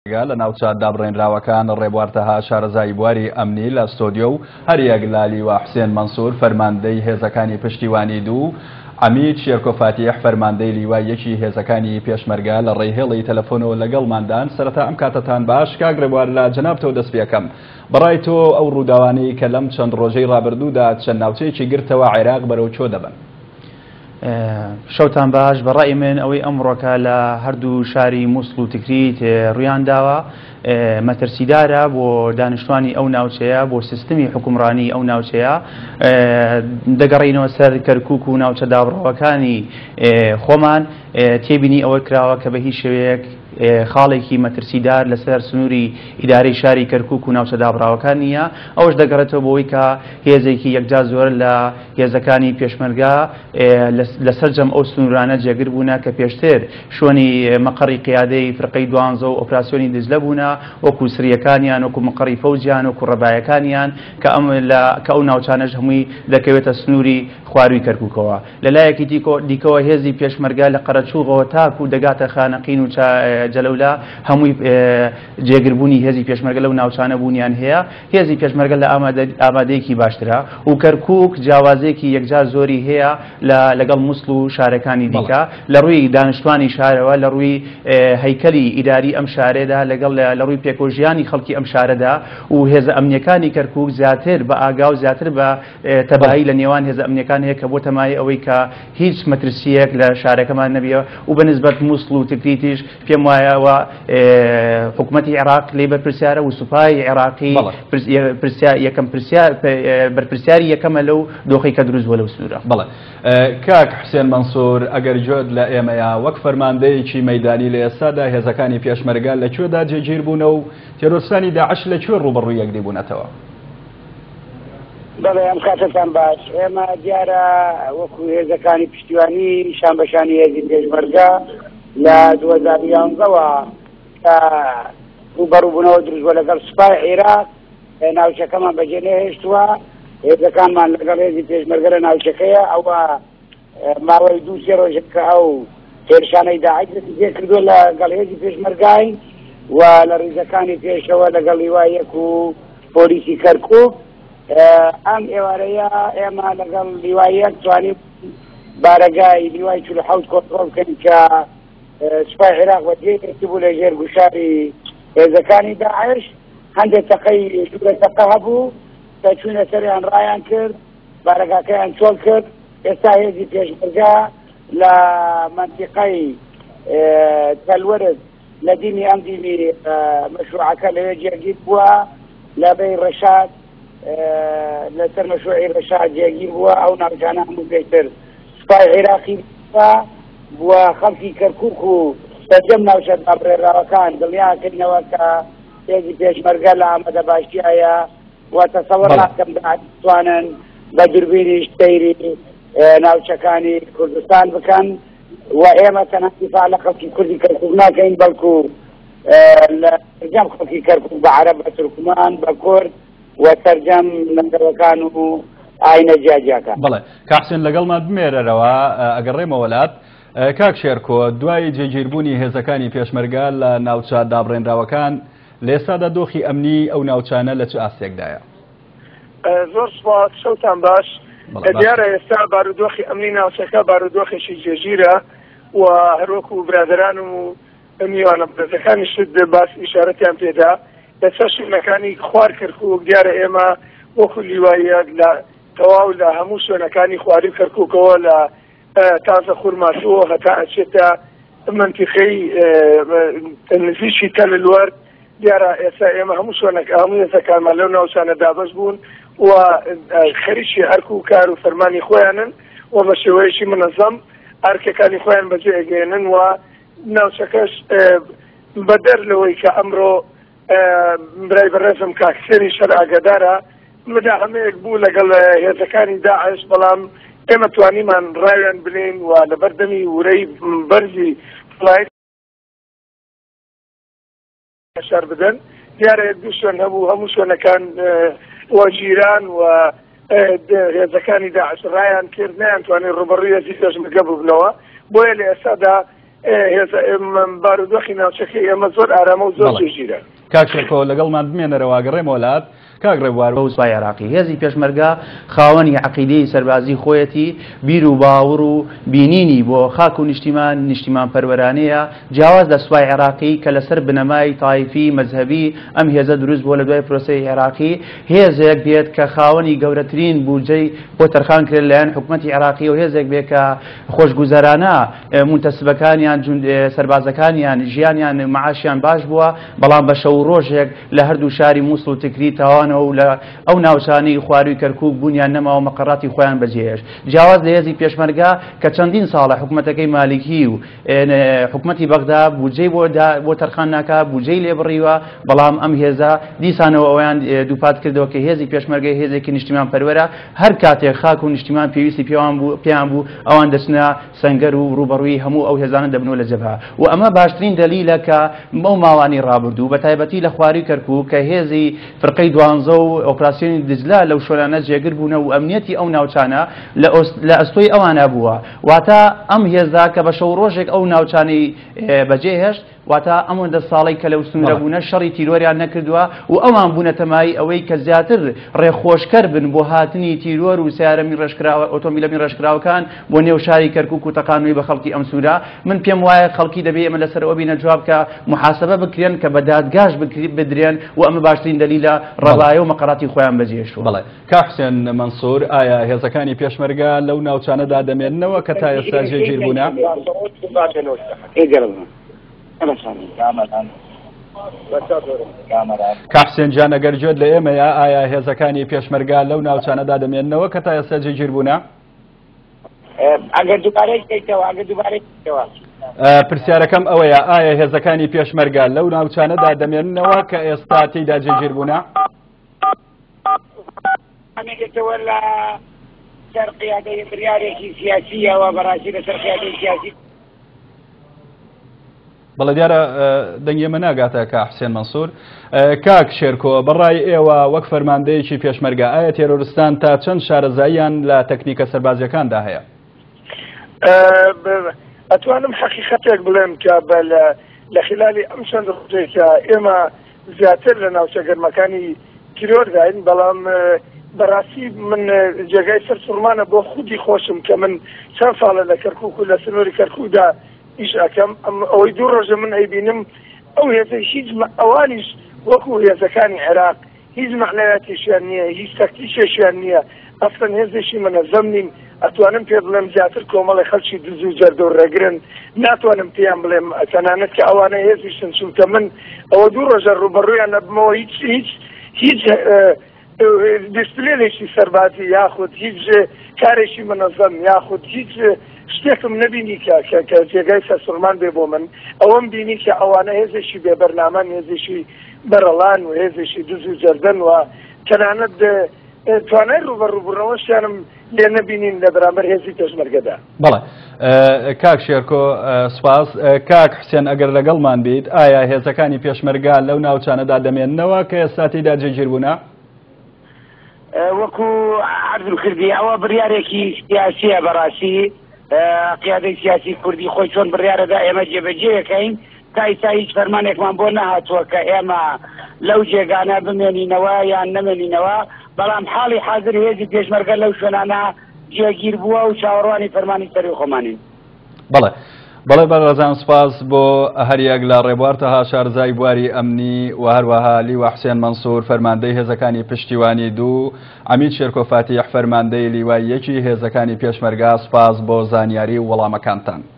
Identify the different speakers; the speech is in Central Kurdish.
Speaker 1: لە ناوچە دابڕێنراوەکان ڕێبوارتەها شارەزای بواری ئەمنی لە ستۆدیۆ و هەریەک لالی و حوسێن مەنسوور فەرماندەی هێزەکانی پشتیوانی دوو عەمید شێرکۆفاتیح فەرماندەی لیوای یەکی هێزەکانی پێشمەرگە لە ڕێهێڵی تەلەفۆنەوە لەگەڵماندان. سەرەتا ئەم کاتتان باش کاک ڕێبوار لە جەنابتەوە دەست پێکەم. بەڕای تۆ ئەو ڕووداوانەی کە لەم چەند ڕۆژەی ڕابردوودا چەند ناوچەیەکی گرتەوە عێراق بەرەو چۆ دەبن؟
Speaker 2: شەوتان باش. بەڕای من ئەوەی ئەمڕۆکە لە هەردوو شاری مووسڵ و تکریت ڕویان داوە مەترسیدارە بۆ دانیشتوانی ئەو ناوچەیە، بۆ سیستمی حکومڕانی ئەو ناوچەیە. دەگەڕینەوە سەر کەرکووک و ناوچە دابڕەوەکانی خۆمان تێبینی ئەوە کراوە کە بە هیچ شێوەیەک خاڵێکی مەترسیدار لەسەر سنووری ئیدارەی شاری کەرکووک و ناوچە دابڕاوەکان نییە. ئەوش دەگەڕێتەوە بۆەوەی کە هێزێکی یەکجا زۆر لە هێزەکانی پێشمەرگە لەسەر جەم ئەو سنوورانە جێگر بوونە کە پێشتر شوێنی مەقەڕی قیادەی فرقەی دوانزە و ئۆپراسیۆنی دجلە بوونە، وەکو سریەکانیان، وەکو مەقەڕی فەوجیان، وەکو ڕەبایەکانیان کە ئەو ناوچانەش هەمووی دەکەوێتە سنووری خواروی کەرکووکەوە. لەلایەکی دیکەوە هێزی پێشمەرگە لە قەرەچووغەوە تاکو دەگاتە خانەقین و جەلەولا هەمووی جێگربوونی هێزی پێشمەرگە لەو ناوچانە بوونیان هەیە. هێزی پێشمەرگە لە ئامادەیەکی باشترە و کەرکووک جیاوازەیەکی یەکجا زۆری هەیە لەگەڵ مووسڵ و شارەکانی دیکە لە ڕووی دانیشتوانی شارەوە، لە ڕووی هەیکەلی ئیداری ئەم شارێدا، لەگەڵ لە ڕووی پێکۆژیانی خەڵکی ئەم شارەدا و هێزە ئەمنیەکانی کەرکووک زیاتر بە ئاگا و زیاتر بە تەباهی لە نێوان هێزە ئەمنیەکان هەیە کە بۆ تەمای ئەوەی کە هیچ مەترسیەک لە شارەکەمان نەبیەوە و بەنسبەت مووسڵ و تکریتیش پێم وایەوە حکوومەتی عێراق لێ بەرپرسیارە و سوپای عێراقی بەرپرسیاری یەکەمە لەو دۆخی کە دروست بووە لەو سنوورە.
Speaker 1: بەڵێ کاک حوسێن مەنسوور، ئەگەر جۆت لە ئێمەیە وەک فەرماندەیەکی مەیدانی لە ئێستادا هێزەکانی پێشمەرگە لەکوێدا جێگیر بوونە و تێرۆرستانی داعش لەکوێ ڕوبەڕووی یەک دەبوونەتەوە؟
Speaker 3: بەڵێ ئەم کاتتان باش. ئێمە دیارە وەکو هێزەکانی پشتیوانی شان بەشانی هێزی پێشمەرگە لە 2011ەوە کە ڕوبەڕووبوونەوە دروست بووە لەگەڵ سوپای عێراق ناوچەکەمان بەجێ نەهێشتووە. هێزەکانمان لەگەڵ هێزی پێشمەرگە لە ناوچەکەیە. ئەوە ماوەی 2-3 ڕۆژێک کە ئەو هێرشانەی داعش دەستگیر کردووە لەگەڵ هێزی پێشمەرگای و لە ڕیزەکانی پێشەوە لەگەڵ لیوای یەک و پۆلیسی کەرکووک. ئەم ئێوارەیە ئێمە لەگەڵ لیوای یەک توانیم بارەگای لیوای 47 کۆنتڕۆڵ بکەین کە سوپای عێراق وەدیەتی بوو لە ژێر گوشاری هێزەکانی داعش. هەندێک تەقەی دوورە تەقە هەبوو کە چوونە سەریان ڕایان کرد، بارەگاکەیان چۆڵ کرد. ئێستا هێزی پێشمەرگە لە منتیقەی تەلوەرز لە دینی ئەم دینی مەشروعەکە لەوێ جێگیر بووە، لە بەی ڕەشاد لەسەر مەشروعی ڕەشاد جێگیر بووە. ئەو ناوچانە هەموو پێشتر سوپای عێراقی بووە. خەڵکی کەرکووک و سەرجەم ناوچە دابڕێراوەکان دڵنیاکردنەوە کە هێزی پێشمەرگە لە ئامادە باشیایە و تەسەوەڕ ناکەم دەتوانن بە دووربینی سەیری ناوچەکانی کوردستان بکەن و ئێمە تەنها دیفاع لە خەڵکی کوردی کەرکووک ناکەین، بەڵکو لە سەرجەم خەڵکی کەرکووک بە عەرەب، بە تورکمان، بە کورد و سەرجەم نەتەوەکان و ئاینە جیاجیاکان.
Speaker 1: بەڵێ کاحسێن لەگەڵمان بمێرەرەوە ئەگەڕێمە وەلات. کاک شێرکۆ، دوای جێگیربوونی هێزەکانی پێشمەرگە لە ناوچە دابڕێنراوەکان لە ئێستادا دۆخی ئەمنی ئەو ناوچانە لە چ ئاستێکدایە؟
Speaker 4: زۆر سوپاس. شەوتان باش. دیارە ئێستا بارودۆخی ئەمنی ناوچەکە بارودۆخێکی جێگیرە و هەروەکو برادران و میوانە بەرزەکانی شت باس ئیشارەتیان پێدا لەسەر شوێنەکانی خوار کەرکووک. دیارە ئێمە وەکو لیواییەک لە تەواو لە هەموو شوێنەکانی خواری کەرکووکەوە لە تازە خورماشوە هەتا ئەچێتە منتیقەی نزیکی تەلەلوەر. دیارە ئێستا ئێمە هەموو شوێنەکە هەموو هێزەکانمان لەو ناوچانە دابەش بوون و خەریکی ئەرک و کار و فەرمانی خۆیانن و بە شێوەیەکی منەظەم ئەرکەکانی خۆیان بەجێ ئەگەێنن و ناوچەکەش بەدەر لەوەی کە ئەمڕۆ برای بەڕێزم کاکسێنی شەر ئاگادارە مداهمەیەک بوو لەگەڵ هێزەکانی داعش، بەڵام ئێمە توانیمان ڕاویان بنین و لە بەردەمی ورەی بەرزی فڵایت شار بدەن. دیارە دوو شوێن هەبوو، هەموو شوێنەکان وەجیران و هێزەکانی داعش ڕایان کرد، نەیانتوانێت ڕوبەڕووی هێزی پێشمەرگە ببنەوە. بۆیە لە ئێستادا بارودۆخی ناوچەکەی ئێمە زۆر ئارامە و زۆر جێگیرە.
Speaker 1: کاک شێرکۆ لەگەڵمان بمێنەرەوە گەڕێم وڵات. کاک ڕێبوار
Speaker 2: بە سوپای عێراقی هێزی پێشمەرگە خاوەنی عەقیدەی سەربازی خۆیەتی بیر و باوەڕ و بینینی بۆ خاک و نیشتیمان پەروەرانەیە جیاواز لە سوپای عێراقی کە لەسەر بنەمای تایفی مەذهبی ئەم هێزە دروست بۆ لە دوای پرۆسەی عێراقی هێزێک بێت کە خاوەنی گەورەترین بودجەی بۆ تەرخان کرد لەلایەن حکوومەتی عێراقی و هێزێک بێت کە خۆشگوزەرانە مونتەسبەکانیان سەربازەکانیان ژیانیان معاشیان باش بووە بەڵام بە شەو ڕۆژێک لە هەردوو شاری مووسڵ و تکری تاوان ئەو ناوچانەی خواروی کەرکووک بوونیان نەماوە مەقەڕاتی خۆیان بەجێهێش جیاواز لە هێزی پێشمەرگە کە چەندین ساڵە حکوومەتەکەی مالیکی و حکوومەتی بەغدا بودجەی بۆ تەرخان ناکا بودجەی لێبڕیوە بەڵام ئەم هێزە دیسانەوە ئەویان دووپات کردەوە کە هێزی پێشمەرگەی هێزێکی نیشتیمان پەروەرە هەر کاتێک خاک و نیشتیمان پێویستی پێیان بوو ئەوان دەچنە سەنگەر و ڕوبەڕووی هەموو ئەو هێزانە دەبنەوە لە جەبهە و ئەمە باشترین دەلیلە کە بەو ماوانی ڕابردوو بە تایبەتی لە خواروی کەرکووک کە هێزی فرقەی دوانزە و ئۆپراسیۆنی دجلا لەو شۆرانە جێگر بوونە و ئەمنیەتی ئەو ناوچانە لە ئەستۆی ئەوانە بووە واتە ئەم هێزا کە بە شەو ڕۆژێک ئەو ناوچانەی بەجێهێشت واتە ئەمەندە ساڵی کە لە وسنورە بوونە شەڕی تیرۆریان نەکردووە و ئەوان بوونە تەمای ئەوەی کە زیاتر ڕێخۆشکەر بن بۆ هاتنی تیرۆر و سیارەمی ڕێژکراوە ئۆتۆمبیلەمی ڕێژکراوەکان بۆ نێو شاری کەرکووک و تەقانووی بە خەڵکی ئەم سوورە من پێم وایە خەڵکی دەبێ ئەمە لەسەر ئەوە بینە جواب کە محاسبە بکرێن کە بە دادگاش بدرێن و ئەمە باشترین دەلیلە ڕەبایە و مەقەڕاتی خۆیان بەجێهێشتووە.
Speaker 1: بەڵێ کاک حوسێن مەنسوور ئایا هێزەکانی پێشمەرگە لەو ناوچانەدا دەمێننەوە کە تا ئێستا جێگیر بوونە؟ کاک حوسێن جان ئەگەر گوێت لە ئێمەیە ئایا هێزەکانی پێشمەرگە لەو ناوچانەدا دەمێننەوە کە تا ئێستا جێگیر بوونە؟
Speaker 3: ئەگەر دووبارەی بکەیتەوە
Speaker 1: پرسیارەکەم ئەوەیە ئایا هێزەکانی پێشمەرگە لەو ناوچانەدا دەمێننەوە کە ئێستا تێیدا جێگیر بوونە؟
Speaker 3: ئەمێکێتەوە لە سەر قیادەی بڕیارێکی سیاسیەوە بەڕاستی لەسەر قیادەی سیاسی
Speaker 1: بەڵێ دیارە دەنگێمە ناگاتە کە حوسێن مەنسوور. کاک شێرکۆ بەڕای ئێوە وەک فەرماندەیەکی پێشمەرگە ئایا تێرۆریستان تا چەند شارەزاییان لە تەکنیکە سەربازیەکاندا هەیە؟
Speaker 4: ئەتوانم حەقیقەتێک بڵێم کە لە خلالی ئەم چەند ڕۆژێکە ئێمە زیاتر لە ناوچە گەرمەکانی تیرۆرداین بەڵام بەڕاستی من جێگای سەر سوورمانە بۆ خودی خۆشم کە من چەند ساڵە لە کەرکووک و لە سنووری کەرکووکدا ئیش ئەەکەم ئەوەی دوو ڕۆژە من ئەیبینم ئەو هێزە هیچ ئەوانیش وەکو هێزەکانی عێراق هیچ مەعنەیەتیشیان نییە هیچ تەکتیکێکیان نییە ئەفرەن هێزێکی منەزەم نین ئەتوانم پێ بڵێم زیاتر کۆمەڵی خەڵکی دز و جەردە و ڕێگرن ناتوانم پێیان بڵێم تەنانەت کە ئەوانە هێزیشن چونکە من ئەوە دوو ڕۆژە ڕوبەڕوویان نەبمەوە هیچ دیسپلێنێکی سەربازی یاخود هیچ کارێکی منەزەم یاخود هیچ شتێکم نبینی کە جێگای سەرسوورمان بێ بۆ من ئەوەم بینی کە ئەوانە هێزێکی بێبەرنامەن هێزێکی بەرەڵان و هێزێکی دز و جەردەن و تەنانەت توانای ڕوبەڕووبوونەوەشیانم لێ نەبینین لە بەرامبەر هێزی پێشمەرگەدا.
Speaker 1: بەڵێ کاک شێرکۆ سوپاس. کاک حوسێن ئەگەر لەگەڵمان بیت ئایا هێزەکانی پێشمەرگە لەو ناوچانەدا دەمێننەوە کە ئێستا تێیدا جێگیر بوونە؟
Speaker 3: وەکو عەرزم کردی ئەوە بڕیارێکی سیاسیە بەڕاستی قیادەی سیاسی کوردی خۆی چۆن بڕیارەدا ئێمە جێبەجێەکەین تا ئێستا هیچ فەرمانێکمان بۆ نەهاتووە کە ئێمە لەو جێگانە بمێنینەوە یان نەمێنینەوە بەڵام حاڵی حاضر هێزی پێشمەرگە لەو شوێنانە جێگیر بووە و چاوەڕوانی فەرمانی سەروی خۆمانین.
Speaker 1: بەڵێ بەڕێزان سپاس بۆ هەریەک لە ڕێبوارتەها شارزای بواری ئەمنی و هەروەها لیوا حوسێن مەنسوور فەرماندەی هێزەکانی پشتیوانی دوو ئەمید شێرکۆ فاتیح فەرماندەی لیوای یەکی هێزەکانی پێشمەرگە سپاس بۆ زانیاری و وەڵامەکانتان.